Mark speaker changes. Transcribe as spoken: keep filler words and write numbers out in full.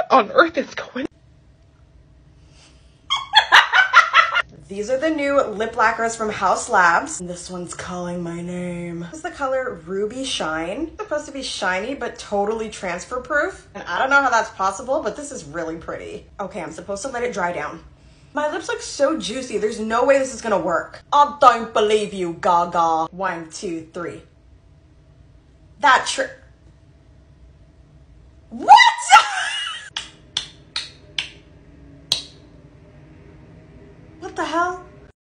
Speaker 1: on earth is going on?
Speaker 2: These are the new lip lacquers from House Labs. This one's calling my name. This is the color Ruby Shine. It's supposed to be shiny, but totally transfer proof. And I don't know how that's possible, but this is really pretty. Okay, I'm supposed to let it dry down. My lips look so juicy. There's no way this is gonna work. I don't believe you, Gaga. One, two, three. That trick.